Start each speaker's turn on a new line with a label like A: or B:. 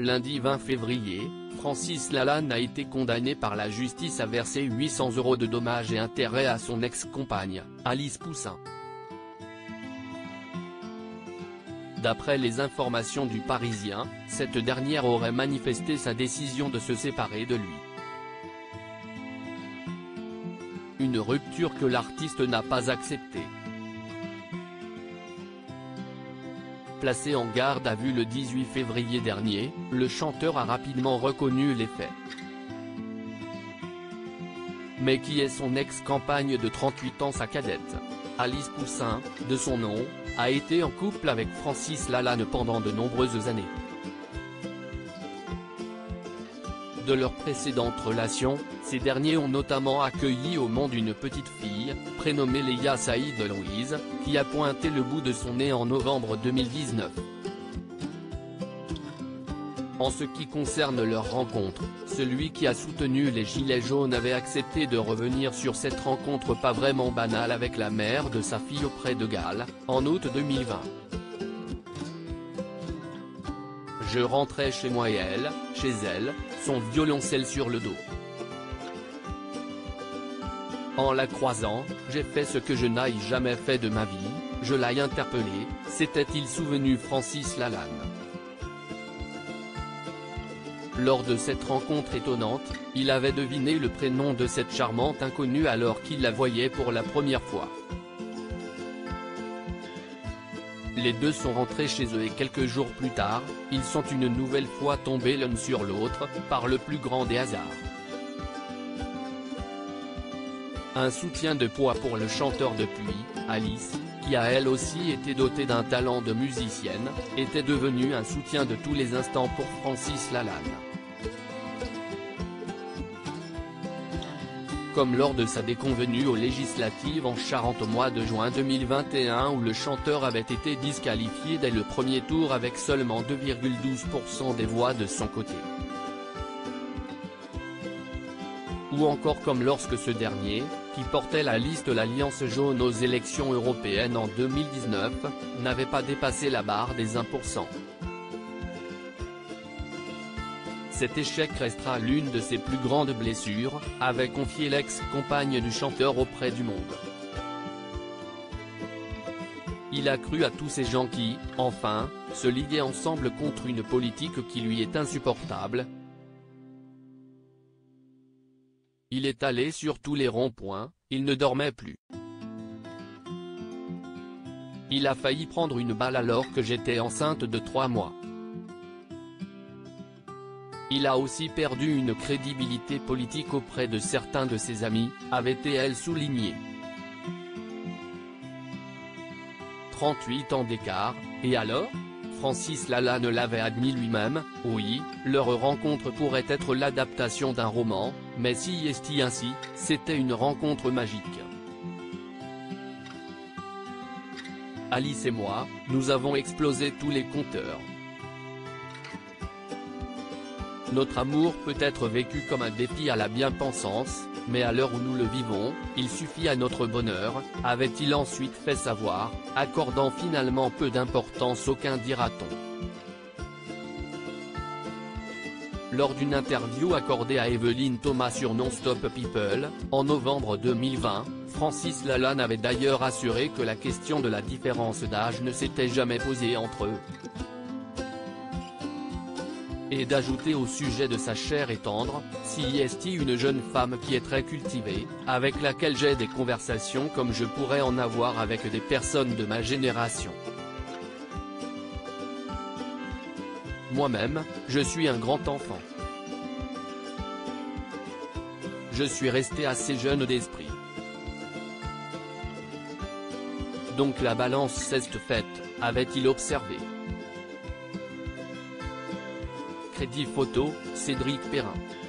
A: Lundi 20 février, Francis Lalanne a été condamné par la justice à verser 800 € de dommages et intérêts à son ex-compagne, Alice Poussin. D'après les informations du Parisien, cette dernière aurait manifesté sa décision de se séparer de lui. Une rupture que l'artiste n'a pas acceptée. Placé en garde à vue le 18 février dernier, le chanteur a rapidement reconnu les faits. Mais qui est son ex-compagne de 38 ans, sa cadette? Alice Poussin, de son nom, a été en couple avec Francis Lalanne pendant de nombreuses années. De leurs précédentes relations, ces derniers ont notamment accueilli au monde une petite fille, prénommée Léa Saïd Louise, qui a pointé le bout de son nez en novembre 2019. En ce qui concerne leur rencontre, celui qui a soutenu les Gilets jaunes avait accepté de revenir sur cette rencontre pas vraiment banale avec la mère de sa fille auprès de Galles, en août 2020. Je rentrais chez moi et elle, chez elle, son violoncelle sur le dos. En la croisant, j'ai fait ce que je n'aille jamais fait de ma vie, je l'ai interpellé, s'était-il souvenu Francis Lalanne. Lors de cette rencontre étonnante, il avait deviné le prénom de cette charmante inconnue alors qu'il la voyait pour la première fois. Les deux sont rentrés chez eux et quelques jours plus tard, ils sont une nouvelle fois tombés l'un sur l'autre, par le plus grand des hasards. Un soutien de poids pour le chanteur depuis, Alice, qui a elle aussi été dotée d'un talent de musicienne, était devenue un soutien de tous les instants pour Francis Lalanne. Comme lors de sa déconvenue aux législatives en Charente au mois de juin 2021 où le chanteur avait été disqualifié dès le premier tour avec seulement 2,12% des voix de son côté. Ou encore comme lorsque ce dernier, qui portait la liste l'Alliance jaune aux élections européennes en 2019, n'avait pas dépassé la barre des 1%. Cet échec restera l'une de ses plus grandes blessures, avait confié l'ex-compagne du chanteur auprès du Monde. Il a cru à tous ces gens qui, enfin, se liguaient ensemble contre une politique qui lui est insupportable. Il est allé sur tous les ronds-points, il ne dormait plus. Il a failli prendre une balle alors que j'étais enceinte de 3 mois. Il a aussi perdu une crédibilité politique auprès de certains de ses amis, avait-elle souligné. 38 ans d'écart, et alors ? Francis Lalanne l'avait admis lui-même, oui, leur rencontre pourrait être l'adaptation d'un roman, mais si est-il ainsi, c'était une rencontre magique. Alice et moi, nous avons explosé tous les compteurs. Notre amour peut être vécu comme un défi à la bien-pensance, mais à l'heure où nous le vivons, il suffit à notre bonheur, avait-il ensuite fait savoir, accordant finalement peu d'importance aucun dira-t-on. Lors d'une interview accordée à Evelyne Thomas sur Non-Stop People, en novembre 2020, Francis Lalanne avait d'ailleurs assuré que la question de la différence d'âge ne s'était jamais posée entre eux. Et d'ajouter au sujet de sa chère et tendre, si est une jeune femme qui est très cultivée, avec laquelle j'ai des conversations comme je pourrais en avoir avec des personnes de ma génération. Moi-même, je suis un grand enfant. Je suis resté assez jeune d'esprit. Donc la balance s'est faite, avait-il observé. Crédit photo, Cédric Perrin.